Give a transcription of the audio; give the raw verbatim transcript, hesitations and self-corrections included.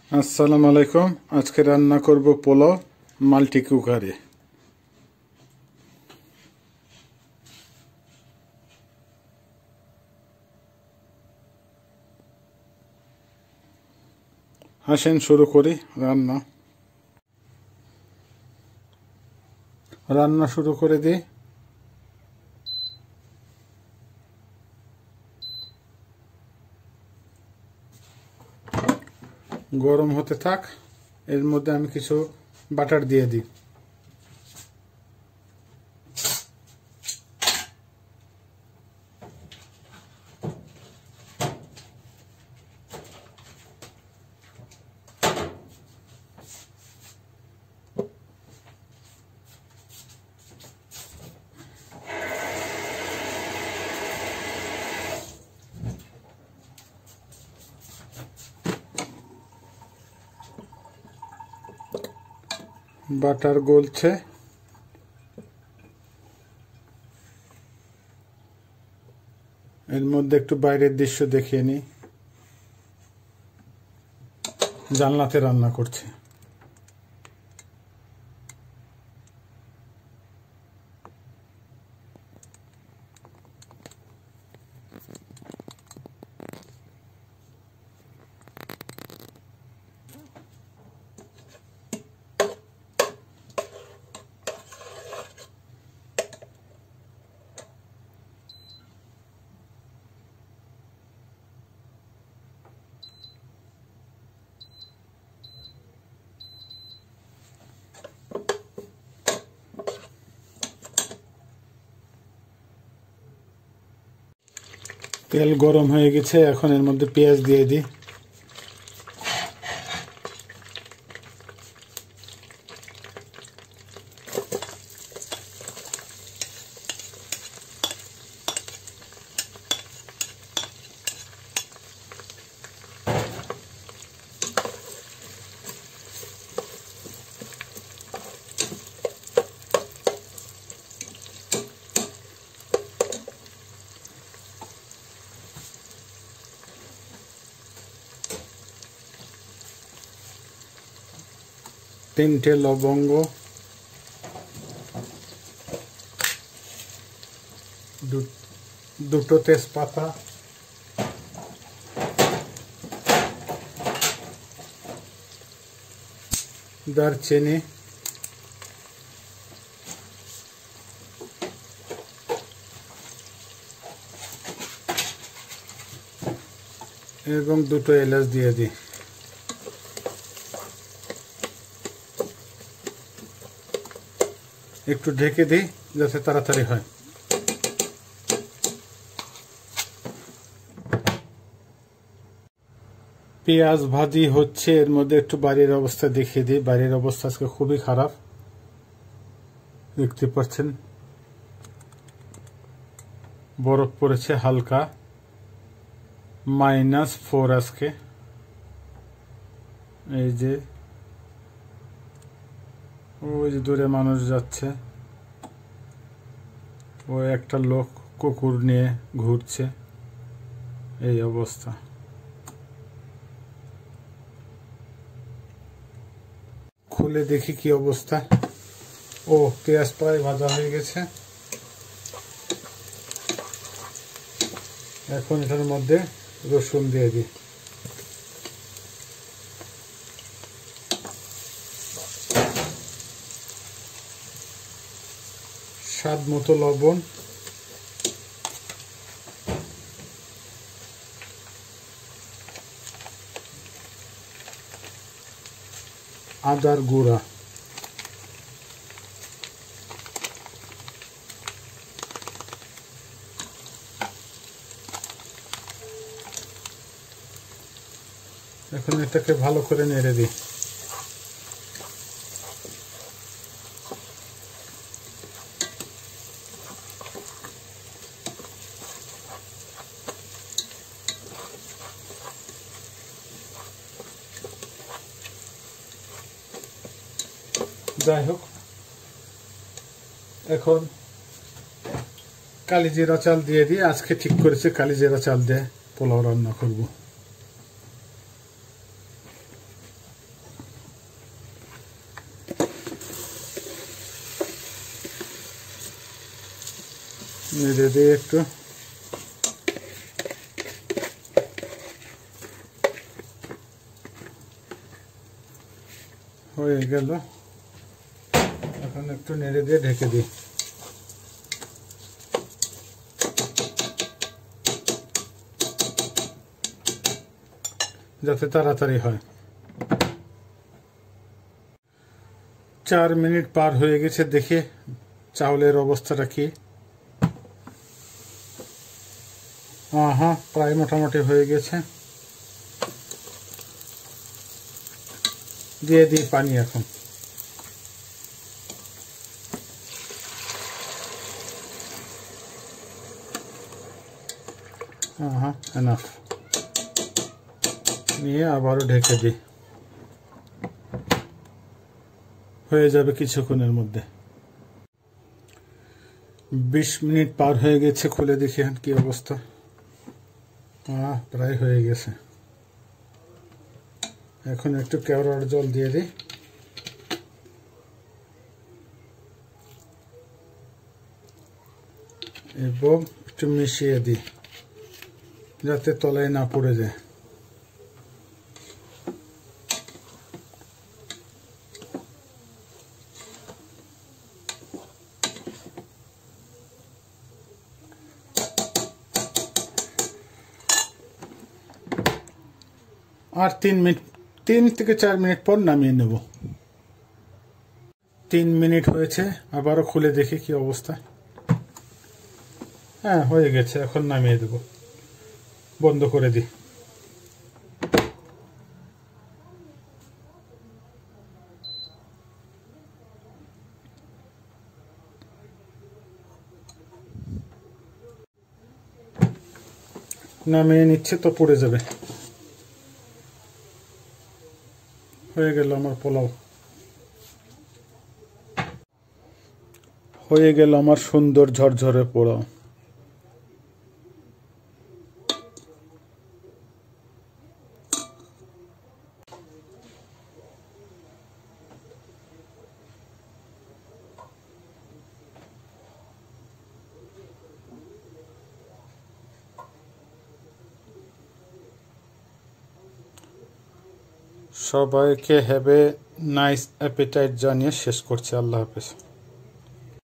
আসসালামু আলাইকুম। আজকে রান্না করব পোলাও মাল্টি কুকারে। আসেন শুরু করি রান্না রান্না শুরু করে দিই। গরম হতে থাক, এর মধ্যে আমি কিছু বাটার দিয়ে দিই। বাটার গলছে, এর মধ্যে একটু বাইরের দৃশ্য দেখিয়ে নিই। জানলাতে রান্না করছে। তেল গরম হয়ে গেছে, এখন এর মধ্যে পেঁয়াজ দিয়ে দিই। তিনটে লবঙ্গ, দুটো তেজপাতা, দারচিনি, এবং দুটো এলাচ দিয়ে দিই। একটু ঢেকে দিই যাতে তাড়াতাড়ি হয়। পেঁয়াজ ভাজি হচ্ছে, এর মধ্যে একটু বাইরের অবস্থা দেখিয়ে দিই। বাইরের অবস্থা আজকে খুবই খারাপ, দেখতে পাচ্ছেন বরফ পড়েছে হালকা, মাইনাস ফোর আজকে। এই যে ওই যে দূরে মানুষ যাচ্ছে, ও একটা লোক কুকুর নিয়ে ঘুরছে, এই অবস্থা। খুলে দেখি কি অবস্থা। ও পেঁয়াজ প্রায় ভাজা হয়ে গেছে। এখন এটার মধ্যে রসুন দিয়ে দিই। স্বাদ মতো লবণ, আদার গুঁড়া, এখন এটাকে ভালো করে নেড়ে দিই। যাই হোক, এখন কালিজিরা চাল দিয়ে দিই। আজকে ঠিক করেছি কালিজিরা চাল দিয়ে পোলাও রান্না করব। নেড়ে দিয়ে একটু হয়ে গেল। এখন একটু নেড়ে দিয়ে ঢেকে দিই, যাতে তাড়াতাড়ি হয়। চার মিনিট পার হয়ে গেছে, দেখে চাউলের অবস্থাটা কি। হ্যাঁ, প্রায় মোটামুটি হয়ে গেছে। দিয়ে দিই পানি এখন। হ্যাঁ, এনাফ। নিয়ে আবারও ঢেকে দিই, হয়ে যাবে কিছুক্ষণের মধ্যে। বিশ মিনিট পার হয়ে গেছে, খুলে দেখি এখন কি অবস্থা। হ্যাঁ, প্রায় হয়ে গেছে। এখন একটু কেওড়ার জল দিয়ে দিই, এবং একটু মিশিয়ে দিই যাতে তলায় না পড়ে যায়। আর তিন মিনিট তিন থেকে চার মিনিট পর নামিয়ে নেব। তিন মিনিট হয়েছে, আবারও খুলে দেখি কি অবস্থা। হ্যাঁ, হয়ে গেছে। এখন নামিয়ে দেব, বন্ধ করে দিই। নামিয়ে নিচ্ছে তো পড়ে যাবে। হয়ে গেল আমার পোলাও, হয়ে গেল আমার সুন্দর ঝরঝরে পোলাও। সবাইকে হ্যাভ এ নাইস অ্যাপিটাইট জানিয়ে শেষ করছি। আল্লাহ হাফেজ।